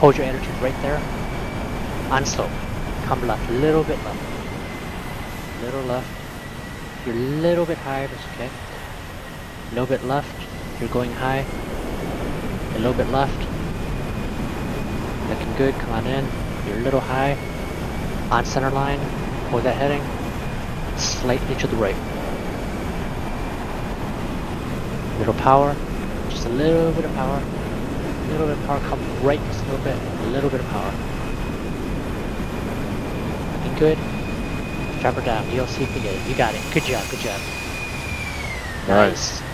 Hold your attitude right there. On slope. Come left, little bit left. Little left. You're a little bit high, that's okay. A little bit left. You're going high. A little bit left. Looking good, come on in. You're a little high. On center line. Hold that heading. Slightly to the right. Little power. Just a little bit of power. A little bit of power. Come right just a little bit. A little bit of power. Looking good. Drop her down. You'll see if you get it. You got it. Good job. Good job. Nice.